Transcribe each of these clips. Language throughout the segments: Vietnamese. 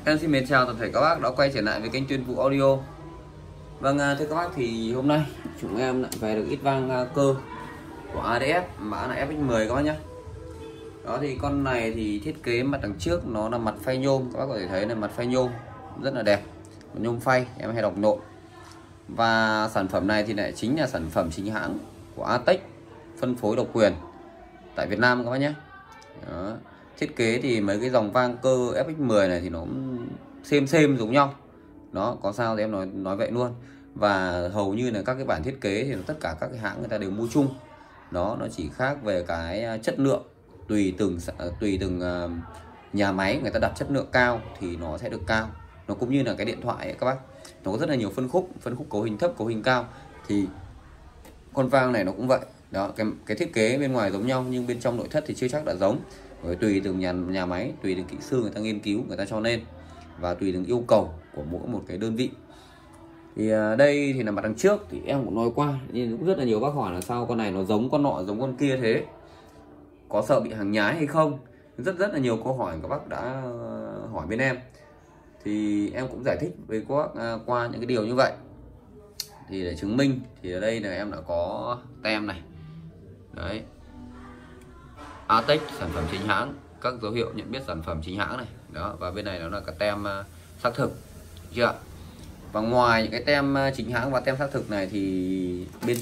Em xin mến chào toàn thể các bác đã quay trở lại với kênh Tuyên Vũ Audio. Vâng, thưa các bác, thì hôm nay chúng em lại về được ít vang cơ của ADF, mã là FX10 các bác nhé. Đó thì con này thì thiết kế mặt đằng trước nó là mặt phay nhôm, các bác có thể thấy là mặt phay nhôm rất là đẹp, nhôm phay em hay đọc nộm. Và sản phẩm này thì lại chính là sản phẩm chính hãng của Atech, phân phối độc quyền tại Việt Nam các bác nhé. Đó. Thiết kế thì mấy cái dòng vang cơ FX10 này thì nó cũng xem giống nhau. Đó, có sao thì em nói vậy luôn. Và hầu như là các cái bản thiết kế thì tất cả các cái hãng người ta đều mua chung. Đó, nó chỉ khác về cái chất lượng, tùy từng nhà máy người ta đặt chất lượng cao thì nó sẽ được cao. Nó cũng như là cái điện thoại ấy, các bác, nó có rất là nhiều phân khúc cấu hình thấp, cấu hình cao, thì con vang này nó cũng vậy. Đó, cái thiết kế bên ngoài giống nhau nhưng bên trong nội thất thì chưa chắc đã giống. Bởi tùy từng nhà máy, tùy từng kỹ sư người ta nghiên cứu, người ta cho nên, và tùy từng yêu cầu của mỗi một cái đơn vị. Thì đây thì là mặt đằng trước thì em cũng nói qua, nhưng cũng rất là nhiều bác hỏi là sao con này nó giống con nọ giống con kia thế, có sợ bị hàng nhái hay không. Rất là nhiều câu hỏi các bác đã hỏi bên em, thì em cũng giải thích với các bác qua những cái điều như vậy. Thì để chứng minh thì ở đây là em đã có tem này đấy, Atech, sản phẩm chính hãng, các dấu hiệu nhận biết sản phẩm chính hãng này. Đó, và bên này nó là cái tem xác thực chưa. Và ngoài những cái tem chính hãng và tem xác thực này thì bên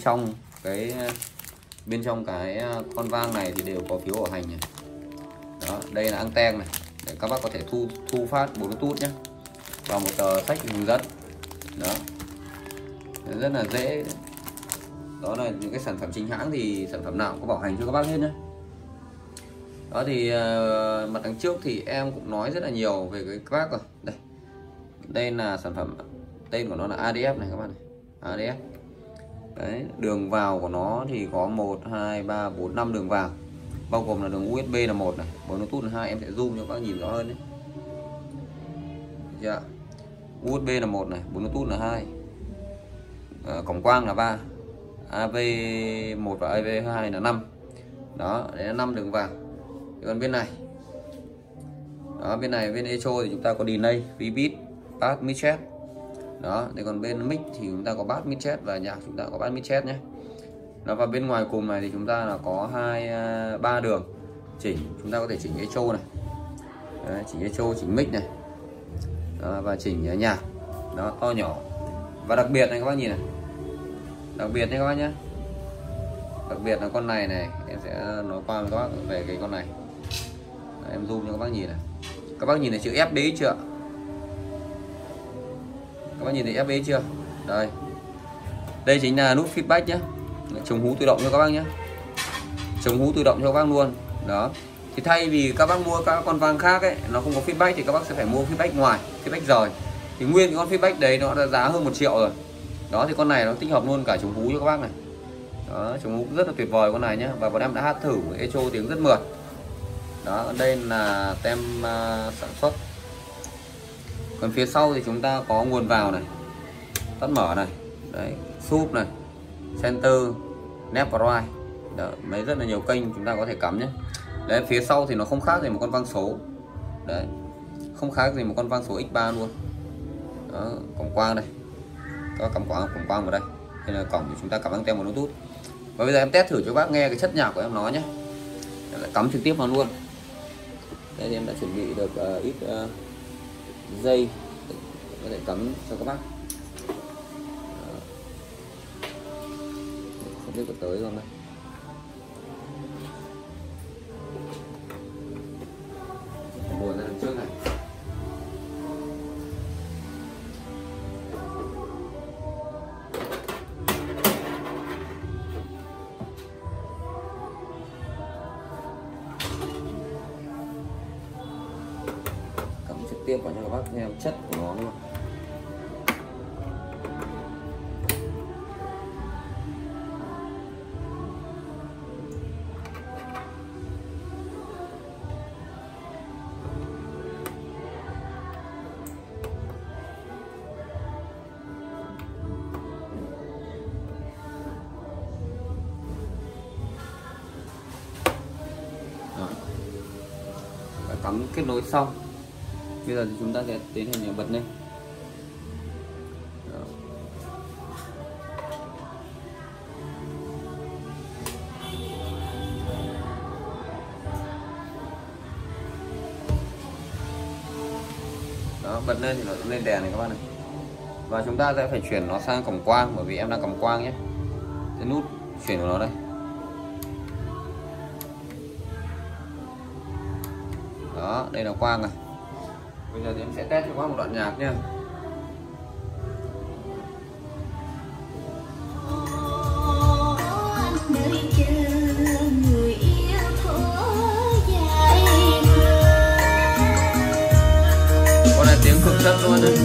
trong cái con vang này thì đều có phiếu bảo hành này. Đó, đây là anten này để các bác có thể thu phát Bluetooth nhé, và một tờ sách hướng dẫn. Đó, rất là dễ. Đó là những cái sản phẩm chính hãng thì sản phẩm nào cũng có bảo hành cho các bác hết nhé. Đó thì mặt đằng trước thì em cũng nói rất là nhiều về cái các bác rồi. Đây là sản phẩm, tên của nó là ADF này các bạn này, ADF. Đấy, đường vào của nó thì có 1, 2, 3, 4, 5 đường vào, bao gồm là đường USB là 1 này, Bluetooth là 2, em sẽ zoom cho các bác nhìn rõ hơn đấy. Dạ. USB là 1 này, Bluetooth là 2, cổng quang là 3, AV1 và AV2 là 5. Đó, đấy là 5 đường vào. Còn bên này, đó, bên này bên echo thì chúng ta có delay, repeat, bass, mid check. Đó, thì còn bên mic thì chúng ta có bass, mid check, và nhạc chúng ta có bass, mid check nhé. Đó, và bên ngoài cùng này thì chúng ta là có 3 đường chỉnh, chúng ta có thể chỉnh echo này. Đấy, chỉnh echo, chỉnh mic này. Đó, và chỉnh nhạc. Đó, to nhỏ. Và đặc biệt này các bác nhìn này, đặc biệt nhé các bác nhé, đặc biệt là con này này, em sẽ nói qua với các bác về cái con này. Đấy, em zoom cho các bác nhìn này, các bác nhìn thấy chữ FD chưa? Các bác nhìn thấy FD chưa? Đây, đây chính là nút feedback nhé, chống hú tự động cho các bác nhé, chống hú tự động cho các bác luôn. Đó, thì thay vì các bác mua các con vang khác ấy, nó không có feedback thì các bác sẽ phải mua feedback ngoài, feedback rời. Thì nguyên cái con feedback đấy nó đã giá hơn 1 triệu rồi. Đó, thì con này nó tích hợp luôn cả chống hú cho các bác này. Đó, chống hú rất là tuyệt vời con này nhé, và bọn em đã hát thử echo tiếng rất mượt. Đó, đây là tem sản xuất. Còn phía sau thì chúng ta có nguồn vào này, tắt mở này, đấy, sub này, center, left và right. Đó, mấy rất là nhiều kênh chúng ta có thể cắm nhé. Đấy, phía sau thì nó không khác gì một con vang số. Đấy, không khác gì một con vang số X3 luôn. Đó, cổng quang đây, có cổng quang vào đây. Đây là cổng thì chúng ta cắm anten Bluetooth. Và bây giờ em test thử cho các bác nghe cái chất nhạc của em nó nhé. Em lại cắm trực tiếp vào luôn. Đây thì em đã chuẩn bị được ít dây có thể cắm cho các bác. Không biết có tới không đây. Nguồn ra đằng trước này. Trực tiếp vào cho các bác theo chất của nó luôn. Đó. Đã cắm kết nối xong. Bây giờ thì chúng ta sẽ tiến hành bật lên. Đó, bật lên thì nó lên đèn này các bạn này. Và chúng ta sẽ phải chuyển nó sang cổng quang, bởi vì em đang cầm quang nhé. Cái nút chuyển của nó đây. Đó, đây là quang này. Bây giờ thì em sẽ test cho các bạn một đoạn nhạc nha. Con này tiếng cực chất luôn đấy.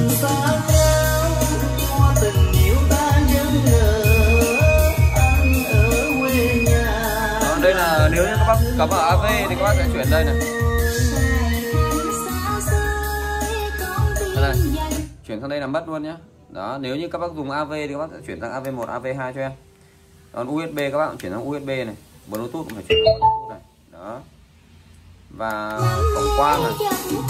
Đó, đây là nếu như các bác cắm ở AV thì các bác sẽ chuyển đây này. Đây này, chuyển sang đây là mất luôn nhá. Đó, nếu như các bác dùng AV thì các bác sẽ chuyển sang AV1, AV2 cho em. Còn USB các bạn chuyển sang USB này, Bluetooth cũng phải chuyển sang Bluetooth này. Đó. Và cổng quang này.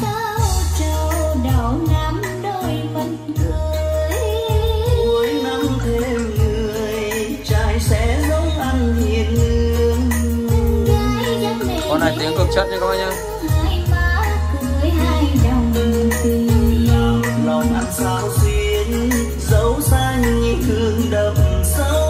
Con này tiếng cực chất nha các bác nhá. Lòng ăn sao xuyên dấu xa như thương đậm sâu.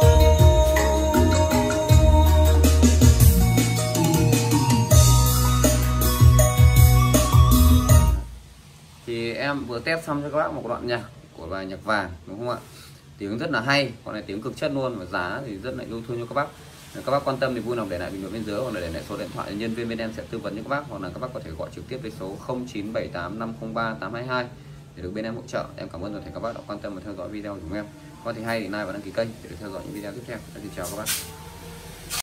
Thì em vừa test xong cho các bác một đoạn nhạc của bài nhạc vàng, đúng không ạ? Tiếng rất là hay, con này tiếng cực chất luôn, và giá thì rất là yêu thương cho các bác. Nếu các bác quan tâm thì vui lòng để lại bình luận bên dưới, hoặc là để lại số điện thoại, nhân viên bên em sẽ tư vấn cho các bác, hoặc là các bác có thể gọi trực tiếp với số 0978503822 để được bên em hỗ trợ. Em cảm ơn toàn thể các bác đã quan tâm và theo dõi video của chúng em. Có thì hay thì like và đăng ký kênh để được theo dõi những video tiếp theo. Xin chào các bác.